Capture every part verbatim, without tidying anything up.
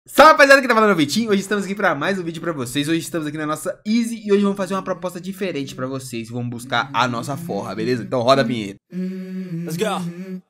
Salve rapaziada, que tá falando o Vitinho. Hoje estamos aqui pra mais um vídeo pra vocês. Hoje estamos aqui na nossa Easy e hoje vamos fazer uma proposta diferente pra vocês. Vamos buscar a nossa forra, beleza? Então roda a vinheta. Let's go.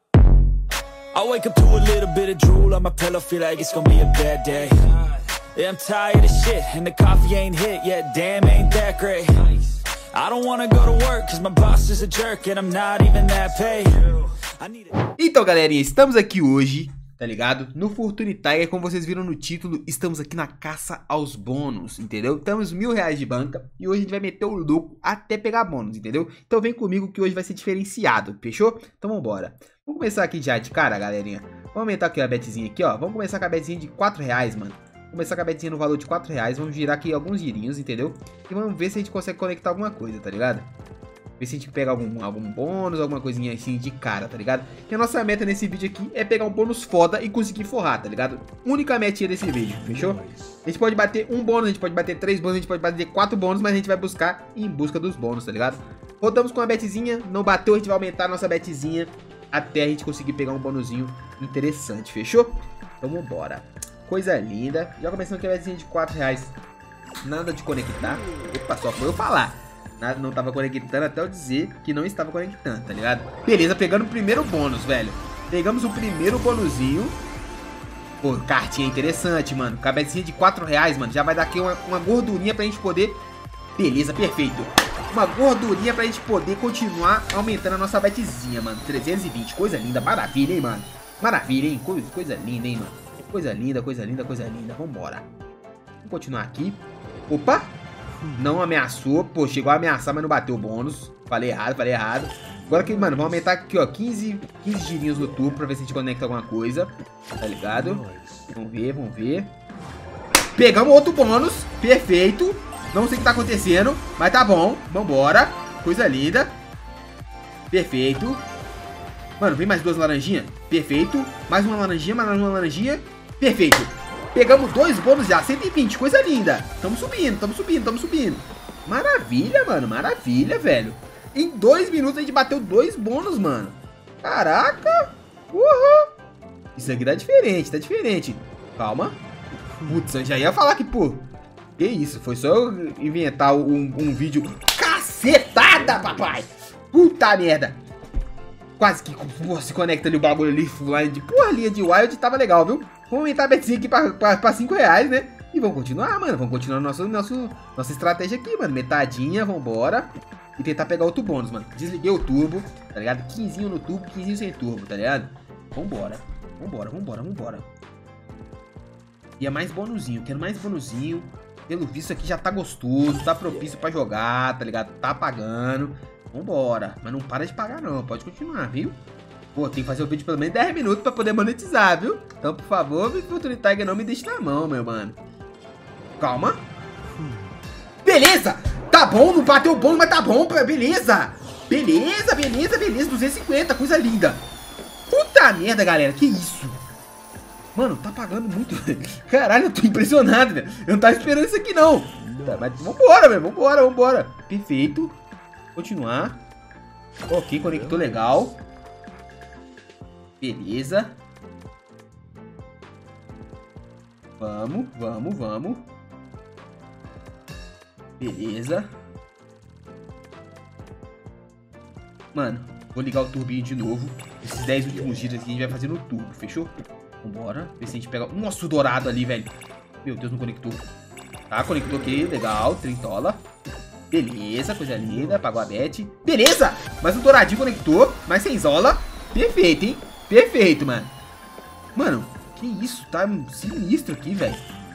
I wake up to a little bit of drool on my pillow, feel like it's gonna be a bad day. Yeah, I'm tired of shit and the coffee ain't hit yet, damn ain't that great. I don't wanna go to work cause my boss is a jerk and I'm not even that paid. I need it. Então galerinha, estamos aqui hoje, tá ligado? No Fortune Tiger, como vocês viram no título, estamos aqui na caça aos bônus, entendeu? Estamos mil reais de banca e hoje a gente vai meter o louco até pegar bônus, entendeu? Então vem comigo que hoje vai ser diferenciado, fechou? Então vambora. Vamos começar aqui já de cara, galerinha. Vamos aumentar aqui a betzinha aqui, ó. Vamos começar com a betzinha de quatro reais, mano. Vamos começar com a betzinha no valor de quatro reais. Vamos girar aqui alguns girinhos, entendeu? E vamos ver se a gente consegue conectar alguma coisa, tá ligado? Ver se a gente pega algum, algum bônus, alguma coisinha assim de cara, tá ligado? E a nossa meta nesse vídeo aqui é pegar um bônus foda e conseguir forrar, tá ligado? Única metinha desse vídeo, fechou? A gente pode bater um bônus, a gente pode bater três bônus, a gente pode bater quatro bônus, mas a gente vai buscar em busca dos bônus, tá ligado? Rodamos com a betzinha, não bateu, a gente vai aumentar a nossa betzinha até a gente conseguir pegar um bônusinho interessante, fechou? Então vambora. Coisa linda. Já começando aqui a betzinha de quatro reais. Nada de conectar. Opa, só foi eu falar. Nada, não tava conectando até eu dizer que não estava conectando, tá ligado? Beleza, pegando o primeiro bônus, velho. Pegamos o primeiro bônusinho. Pô, cartinha interessante, mano. Cabecinha de quatro reais, mano. Já vai dar aqui uma, uma gordurinha pra gente poder... Beleza, perfeito. Uma gordurinha pra gente poder continuar aumentando a nossa betzinha, mano. trezentos e vinte, coisa linda, maravilha, hein, mano. Maravilha, hein, coisa, coisa linda, hein, mano. Coisa linda, coisa linda, coisa linda. Vambora. Vamos continuar aqui. Opa. Não ameaçou. Pô, chegou a ameaçar, mas não bateu o bônus. Falei errado, falei errado. Agora aqui, mano, vamos aumentar aqui, ó, quinze, quinze girinhos no turbo pra ver se a gente conecta alguma coisa. Tá ligado? Vamos ver, vamos ver. Pegamos outro bônus. Perfeito. Não sei o que tá acontecendo, mas tá bom. Vambora. Coisa linda. Perfeito. Mano, vem mais duas laranjinhas. Perfeito. Mais uma laranjinha, mais uma laranjinha. Perfeito. Pegamos dois bônus já, cento e vinte, coisa linda. Tamo subindo, tamo subindo, tamo subindo. Maravilha, mano, maravilha, velho. Em dois minutos a gente bateu dois bônus, mano. Caraca. Uhul. Isso aqui tá diferente, tá diferente. Calma. Putz, eu já ia falar que, pô, que isso, foi só eu inventar um, um vídeo. Cacetada, papai. Puta merda. Quase que porra, se conecta ali o bagulho ali, fulano de porra, linha de wild, tava legal, viu? Vamos aumentar a betzinha aqui pra, pra, pra cinco reais, né? E vamos continuar, mano. Vamos continuar nosso, nosso, nossa estratégia aqui, mano. Metadinha, vambora. E tentar pegar outro bônus, mano. Desliguei o turbo, tá ligado? quinze no turbo, quinze sem turbo, tá ligado? Vambora. Vambora, vambora, vambora. E é mais bonuzinho, quero mais bonuzinho. Pelo visto aqui já tá gostoso, tá propício pra jogar, tá ligado? Tá pagando. Vambora. Mas não para de pagar não, pode continuar, viu? Pô, tem que fazer o vídeo pelo menos dez minutos pra poder monetizar, viu? Então, por favor, Fortune Tiger, não me deixe na mão, meu mano. Calma. Beleza! Tá bom, não bateu o bônus, mas tá bom, beleza! Beleza, beleza, beleza, duzentos e cinquenta, coisa linda. Puta merda, galera, que isso? Mano, tá pagando muito. Caralho, eu tô impressionado, velho. Eu não tava esperando isso aqui, não. Tá, mas vambora, velho, vambora, vambora. Perfeito. Continuar. Ok, conectou legal. Beleza. Vamos, vamos, vamos. Beleza. Mano, vou ligar o turbinho de novo. Esses dez últimos giros aqui a gente vai fazer no turbo, fechou? Vambora. Ver se a gente pega... Nossa, o dourado ali, velho. Meu Deus, não conectou. Tá, conectou aqui. Legal, trintola. Beleza, coisa linda. Pagou a bet. Beleza! Mas o douradinho conectou. Mas sem zola. Perfeito, hein? Perfeito, mano. Mano, que isso? Tá sinistro aqui, velho.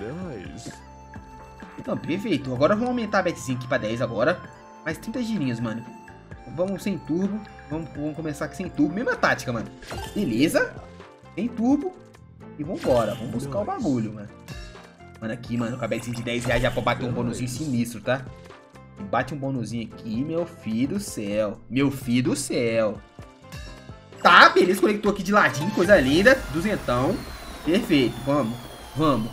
Não, perfeito. Agora vamos aumentar a betzinha aqui pra dez agora. Mais trinta girinhos, mano. Vamos sem turbo. Vamos, vamos começar aqui sem turbo. Mesma tática, mano. Beleza. Sem turbo. E vambora. Vamos buscar o bagulho, mano. Mano, aqui, mano, com a betzinha de dez reais já pode bater um bônusinho sinistro, tá? E bate um bônusinho aqui, meu filho do céu. Meu filho do céu. Tá, beleza, conectou aqui de ladinho, coisa linda. Duzentão. Perfeito, vamos, vamos.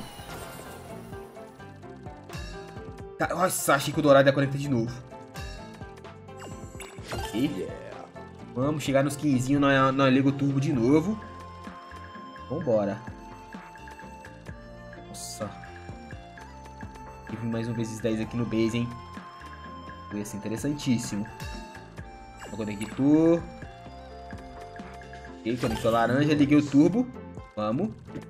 Tá, nossa, achei que o dourado ia conectar de novo. E, vamos chegar nos quinze, nós, nós liga o turbo de novo. Vambora. Nossa. Tive mais um vezes dez aqui no base, hein? Foi ser interessantíssimo. Vou conector. Ok, conectou a laranja, liguei o turbo. Vamos.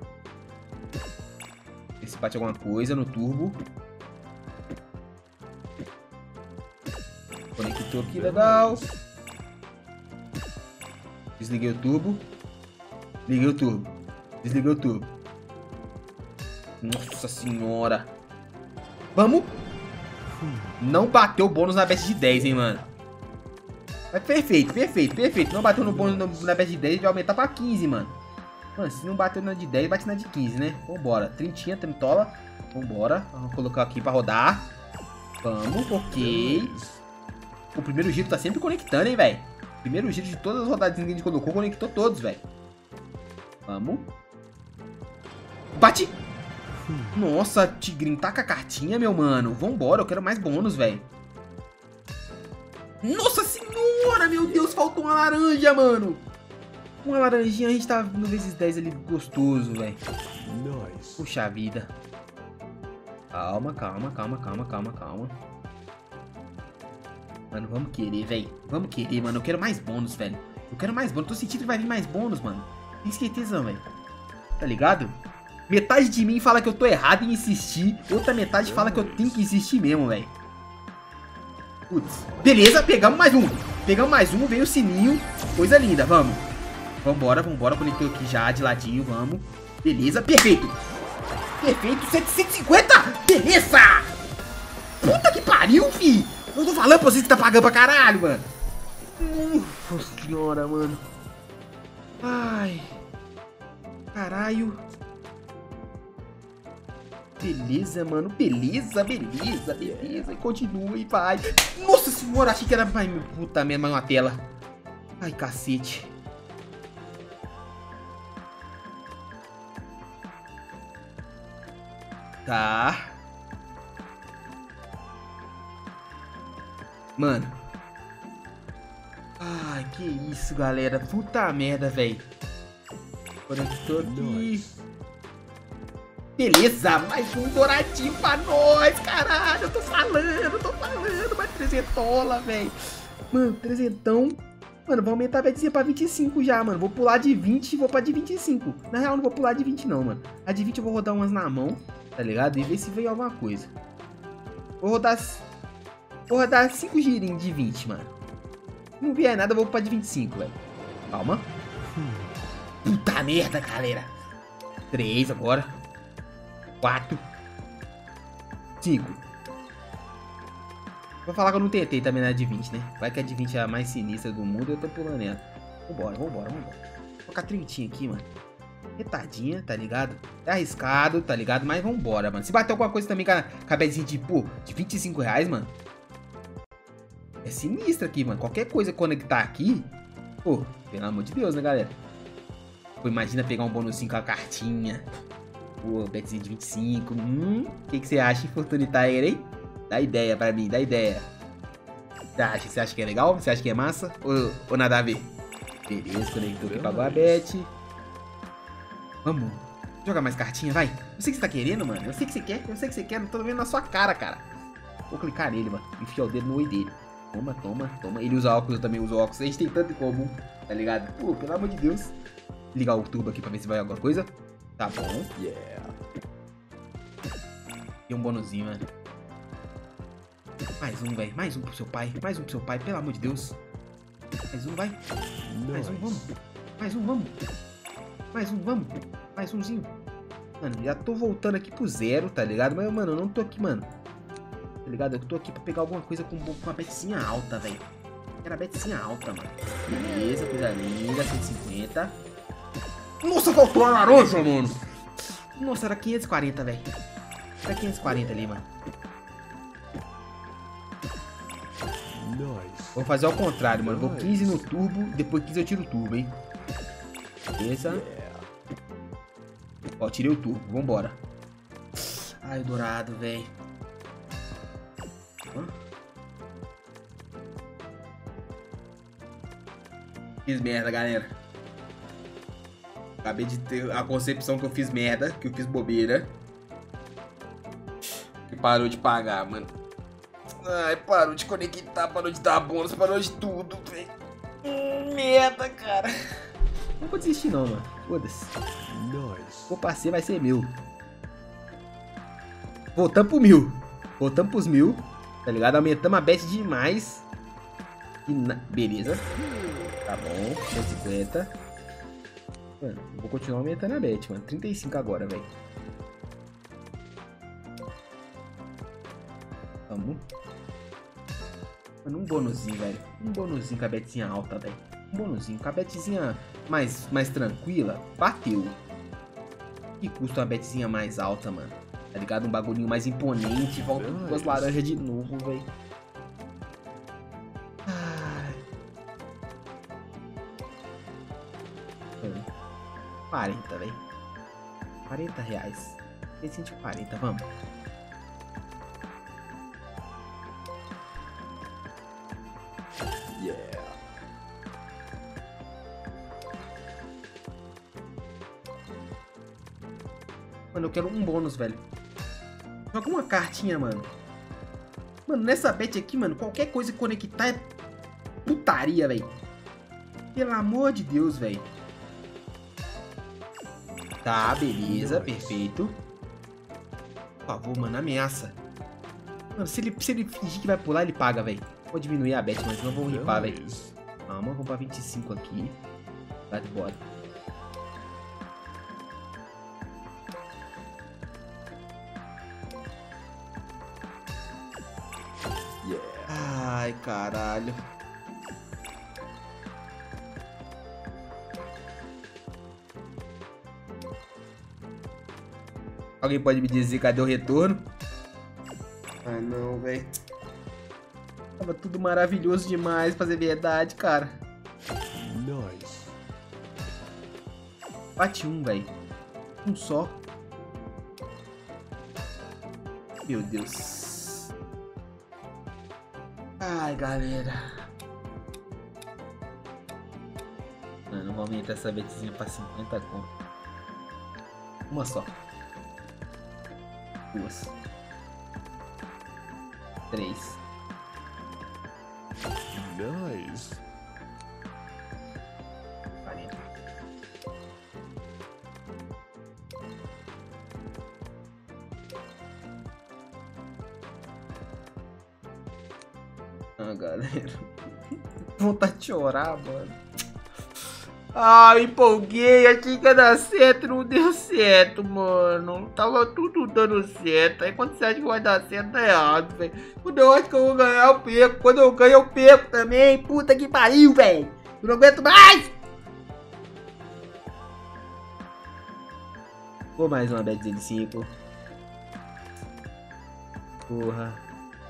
Ver se bate alguma coisa no turbo. Conectou aqui, legal. Desliguei o turbo. Liguei o turbo. Desliguei o turbo. Nossa senhora. Vamos. Não bateu o bônus na best de dez, hein, mano. Mas perfeito, perfeito, perfeito. Não bateu no bônus no, na best de dez, vai aumentar pra quinze, mano. Mano, se não bateu na de dez, bate na de quinze, né? Vambora. Trintinha, trintola. Vambora. Vamos colocar aqui pra rodar. Vamos, ok. O primeiro giro tá sempre conectando, hein, velho. Primeiro giro de todas as rodadas que a gente colocou, conectou todos, velho. Vamos. Bate! Nossa, Tigrinho, taca a cartinha, meu mano. Vambora, eu quero mais bônus, velho. Nossa senhora, meu Deus, faltou uma laranja, mano. Uma laranjinha, a gente tá no vezes dez ali, gostoso, velho. Puxa vida. Calma, calma, calma, calma, calma, calma. Mano, vamos querer, velho. Vamos querer, mano. Eu quero mais bônus, velho. Eu quero mais bônus. Tô sentindo que vai vir mais bônus, mano. Tem certeza, velho. Tá ligado? Metade de mim fala que eu tô errado em insistir. Outra metade fala que eu tenho que insistir mesmo, velho. Putz. Beleza, pegamos mais um. Pegamos mais um, veio o sininho. Coisa linda, vamos. Vambora, vambora. Conectou aqui já, de ladinho, vamos. Beleza, perfeito. Perfeito, setecentos e cinquenta. Beleza. Puta que pariu, fi. Eu tô falando pra vocês que tá pagando pra caralho, mano. Nossa senhora, mano. Ai. Caralho. Beleza, mano. Beleza, beleza, beleza. E continua e vai. Nossa senhora, achei que era... Ai, puta merda, mais uma tela. Ai, cacete. Tá. Mano. Ai, que isso, galera. Puta merda, velho. Conectou aqui. Beleza, mais um douradinho pra nós, caralho. Eu tô falando, eu tô falando. Mais trezentola, velho. Mano, trezentão. Mano, vou aumentar a betzinha pra vinte e cinco já, mano. Vou pular de vinte e vou pra de vinte e cinco. Na real, não vou pular de vinte não, mano. A de vinte eu vou rodar umas na mão, tá ligado? E ver se veio alguma coisa. Vou rodar... Vou rodar cinco girinhos de vinte, mano. Se não vier nada, eu vou pra de vinte e cinco, velho. Calma. Puta merda, galera. três agora. quatro. cinco. Vou falar que eu não tentei também na de vinte, né? Vai que a de vinte é a mais sinistra do mundo, eu tô pulando ela. Vambora, vambora, vambora. Vou colocar trintinha aqui, mano. Retadinha, tá ligado? É arriscado, tá ligado? Mas vambora, mano. Se bater alguma coisa também com a, com a bezinha de, pô, de vinte e cinco reais, mano. É sinistra aqui, mano. Qualquer coisa conectar aqui, pô, pelo amor de Deus, né, galera? Pô, imagina pegar um bônusinho com a cartinha. Pô, betzinho de vinte e cinco. Hum, o que, que você acha, Fortune Tiger, hein? Dá ideia pra mim, dá ideia. Você acha, você acha que é legal? Você acha que é massa? Ou, ou nada a ver? Beleza, conectou aqui, pagou a bet. Vamos. Jogar mais cartinha, vai. Eu sei que você tá querendo, mano. Eu sei que você quer, eu sei que você quer. Não tô vendo na sua cara, cara. Vou clicar nele, mano. Enfiar o dedo no oi dele. Toma, toma, toma. Ele usa óculos, eu também uso óculos. A gente tem tanto em comum, tá ligado? Pô, pelo amor de Deus. Ligar o turbo aqui pra ver se vai alguma coisa. Tá bom. Yeah. E um bonuzinho, mano. Mais um, velho. Mais um pro seu pai. Mais um pro seu pai, pelo amor de Deus. Mais um, vai. Mais um, vamos. Mais um, vamos. Mais um, vamos. Mais umzinho. Mano, já tô voltando aqui pro zero, tá ligado? Mas, mano, eu não tô aqui, mano. Tá ligado? Eu tô aqui pra pegar alguma coisa com, com uma betzinha alta, velho. Era betzinha alta, mano. Beleza, coisa linda. cento e cinquenta. Nossa, faltou a laranja, mano. Nossa, era quinhentos e quarenta, velho. Era quinhentos e quarenta ali, mano. Vou fazer ao contrário, mano. Vou quinze no turbo, depois quinze eu tiro o turbo, hein. Beleza. Ó, tirei o turbo. Vambora. Ai, o dourado, velho. Fiz merda, galera. Acabei de ter a concepção que eu fiz merda, que eu fiz bobeira. E parou de pagar, mano. Ai, parou de conectar, parou de dar bônus, parou de tudo, velho. Hum, merda, cara. Não vou desistir não, mano. Foda-se. O parceiro vai ser meu. Voltamos pro mil. Voltamos pros mil. Tá ligado? Aumentamos a bet demais. E na... Beleza. Tá bom. cento e cinquenta. Mano, eu vou continuar aumentando a bet, mano. trinta e cinco agora, velho. Vamos. Mano, um bônusinho, velho. Um bônusinho com a betinha alta, velho. Um bônusinho. Com a betinha mais, mais tranquila, bateu. Que custa uma betinha mais alta, mano? Tá ligado? Um bagulhinho mais imponente. Volta com as laranjas de novo, velho. quarenta, velho. quarenta reais. cento e quarenta, vamos. Yeah. Mano, eu quero um bônus, velho. Joga uma cartinha, mano. Mano, nessa bet aqui, mano, qualquer coisa que conectar é putaria, velho. Pelo amor de Deus, velho. Tá, beleza, perfeito. Por favor, mano, ameaça. Mano, se ele, se ele fingir que vai pular, ele paga, velho. Vou diminuir a bet, mas não vou ripar, velho. Calma, vamos pra vinte e cinco aqui. Vai de bora. Ai, caralho. Alguém pode me dizer cadê o retorno? Ah, não, velho. Tava tudo maravilhoso demais pra ser verdade, cara. Nice. Bate um, velho. Um só. Meu Deus. Ai, galera. Mano, vou aumentar essa betzinha pra cinquenta conto. Uma só. Duas. Três. Nice. quarenta. Ah, galera. Vontade de chorar, mano. Ah, empolguei, achei que ia dar certo, não deu certo, mano. Tava tudo dando certo. Aí quando você acha que vai dar certo, tá errado, velho. Quando eu acho que eu vou ganhar, eu perco. Quando eu ganho, eu perco também. Puta que pariu, velho. Eu não aguento mais. Vou mais uma bet de cinco. Porra.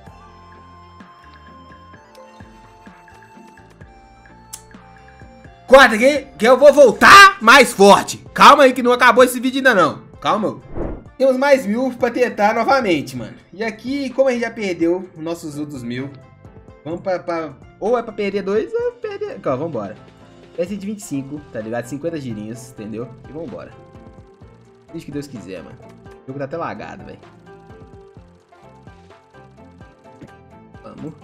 Corta aqui, que eu vou voltar mais forte. Calma aí que não acabou esse vídeo ainda não. Calma. Temos mais mil pra tentar novamente, mano. E aqui, como a gente já perdeu os nossos outros mil, vamos pra... pra... Ou é pra perder dois, ou é pra perder... Calma, vambora. Esse é de vinte e cinco, tá ligado? cinquenta girinhos, entendeu? E vambora. Deixa que Deus quiser, mano. O jogo tá até lagado, velho. Vamos.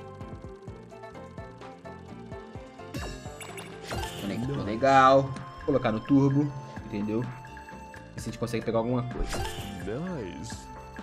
Conectou legal. Vou colocar no turbo, entendeu? E se a gente consegue pegar alguma coisa. Nice.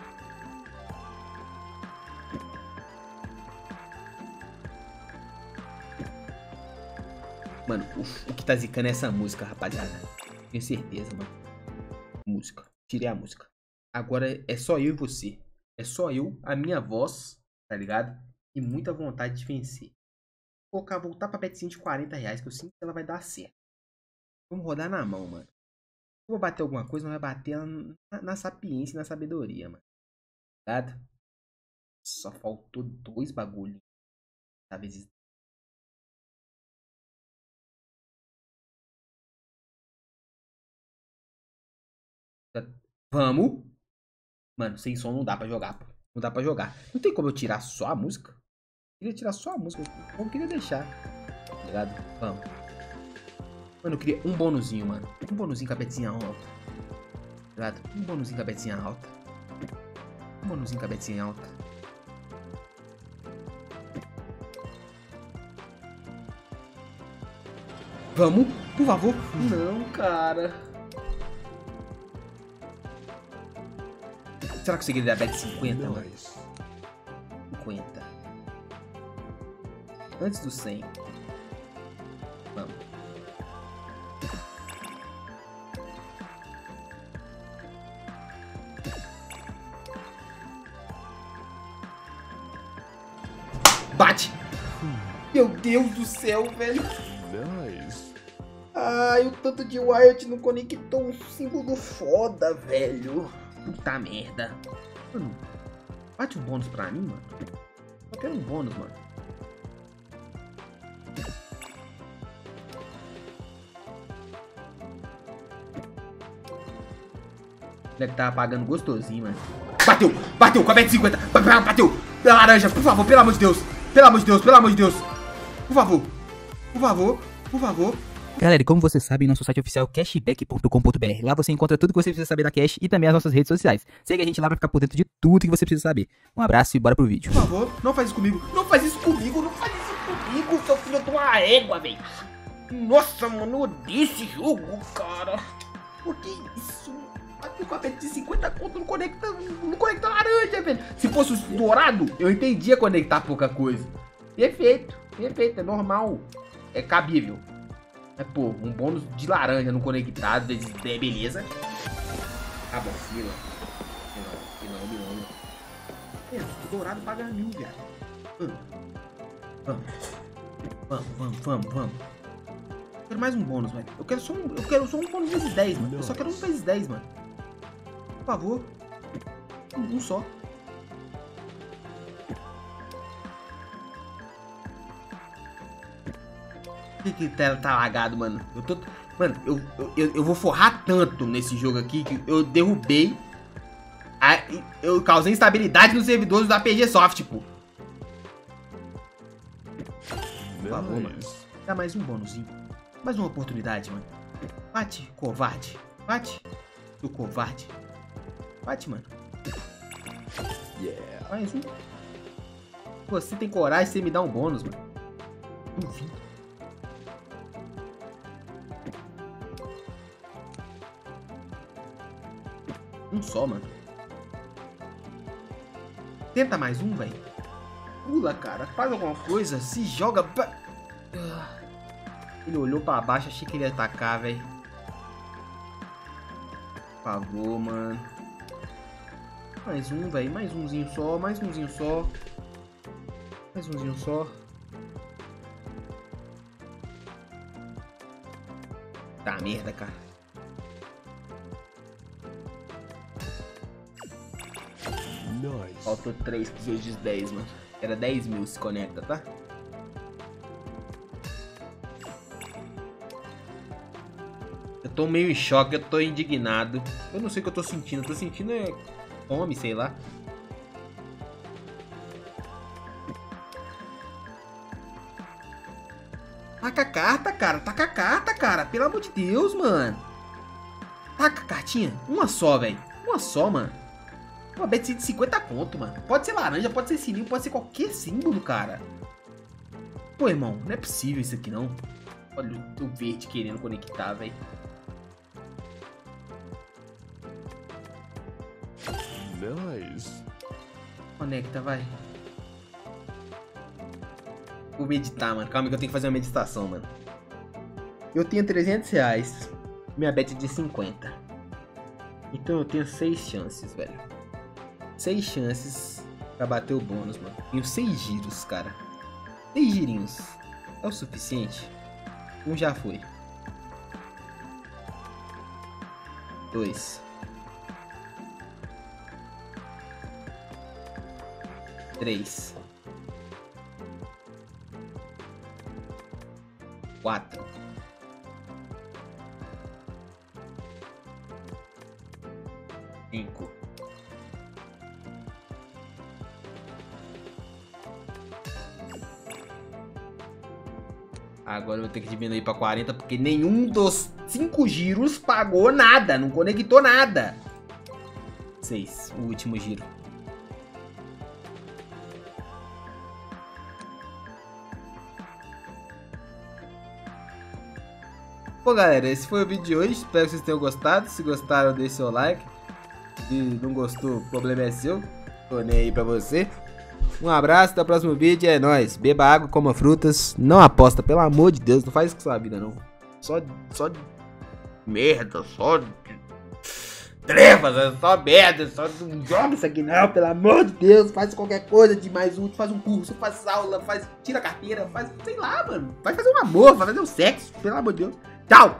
Mano, o, o que tá zicando é essa música, rapaziada. Tenho certeza, mano. Música. Tirei a música. Agora é só eu e você. É só eu, a minha voz, tá ligado? E muita vontade de vencer. Vou colocar, voltar pra betzinha de quarenta reais, que eu sinto que ela vai dar certo. Vamos rodar na mão, mano. Se eu vou bater alguma coisa, não vai bater na, na sapiência e na sabedoria, mano. Tá ligado? Só faltou dois bagulhos. Talvez. Vamos. Mano, sem som não dá pra jogar, pô. Não dá pra jogar. Não tem como eu tirar só a música? Eu queria tirar só a música. Eu não queria deixar. Tá ligado? Vamos. Mano, eu queria um bônusinho, mano. Um bônusinho com a betinha alta. Tá ligado? Um bônusinho com a betinha alta. Um bônusinho cabeça em alta. Vamos, por favor. Não, cara. Será que consegui dar bet cinquenta, mano? cinquenta. Antes do cem. Vamos. Bate! Meu Deus do céu, velho. Nice. Ai, o tanto de Wild não conectou um símbolo foda, velho. Puta merda. Mano, bate um bônus pra mim, mano. Só quero um bônus, mano. O moleque tava pagando gostosinho, mano. Bateu! Bateu! Com a bet cinquenta! Bateu! Pela laranja, por favor, pelo amor de Deus! Pelo amor de Deus, pelo amor de Deus! Por favor! Por favor! Por favor! Galera, e como vocês sabem, nosso site oficial é cashback ponto com ponto br. Lá você encontra tudo que você precisa saber da Cash e também as nossas redes sociais. Segue a gente lá pra ficar por dentro de tudo que você precisa saber. Um abraço e bora pro vídeo. Por favor, não faz isso comigo. Não faz isso comigo. Não faz isso comigo, seu filho de uma égua, velho. Nossa, mano, eu odeio esse jogo, cara. Por que isso? Bateu com a bet de cinquenta conto, não conecta, não conecta laranja, velho. Se fosse o dourado, eu entendia conectar pouca coisa. Perfeito, perfeito, é normal. É cabível. É, pô, um bônus de laranja no conectado, é beleza. Tá bom, fila. Não, não, não. É, o dourado paga mil, velho. Vamos. Vamos, vamos, vamos, vamos. Eu quero mais um bônus, velho. Eu quero só um, eu quero só um bônus vezes dez, mano. Eu só quero um vezes dez, mano. Por favor. Um, um só. Por que que tá, tá lagado, mano? Eu tô... Mano, eu, eu, eu vou forrar tanto nesse jogo aqui que eu derrubei. A, eu causei instabilidade nos servidores da P G Soft, pô. Por favor, mano. Dá mais um bônusinho. Mais uma oportunidade, mano. Bate, covarde. Bate, seu covarde. Bate, mano. Yeah. Mais um. Você tem coragem, você me dá um bônus, mano. Duvido. Um só, mano. Tenta mais um, velho. Pula, cara. Faz alguma coisa. Se joga. Pra... Ele olhou pra baixo. Achei que ele ia atacar, velho. Por favor, mano. Mais um, velho. Mais umzinho só. Mais umzinho só. Mais umzinho só. Tá merda, cara. Nice. Faltou três pros vezes dez, mano. Era dez mil se conecta, tá? Eu tô meio em choque, eu tô indignado. Eu não sei o que eu tô sentindo. Eu tô sentindo é fome, sei lá. Taca a carta, cara. Taca a carta, cara. Pelo amor de Deus, mano. Taca a cartinha. Uma só, velho. Uma só, mano. Uma bet de cinquenta conto, mano. Pode ser laranja, pode ser sininho, pode ser qualquer símbolo, cara. Pô, irmão, não é possível isso aqui, não. Olha o verde querendo conectar, velho. Nice. Conecta, vai. Vou meditar, mano. Calma que eu tenho que fazer uma meditação, mano. Eu tenho trezentos reais. Minha bet é de cinquenta. Então eu tenho seis chances, velho. Seis chances pra bater o bônus, mano. Tenho seis giros, cara. Seis girinhos. É o suficiente? Um já foi. Dois. Três. Quatro. Cinco. Agora eu vou ter que diminuir pra quarenta, porque nenhum dos cinco giros pagou nada, não conectou nada. Seis, o último giro. Bom, galera, esse foi o vídeo de hoje. Espero que vocês tenham gostado. Se gostaram, deixe seu like. Se não gostou, o problema é seu. Tô nem aí pra você. Um abraço, até o próximo vídeo. É nóis. Beba água, coma frutas. Não aposta, pelo amor de Deus. Não faz isso com sua vida, não. Só, só de merda, só de trevas, é só merda. Só não joga isso aqui, não. Pelo amor de Deus. Faz qualquer coisa de mais útil. Faz um curso, faz aula, faz, tira a carteira. Faz, sei lá, mano. Vai fazer um amor, vai fazer um sexo. Pelo amor de Deus. Tchau!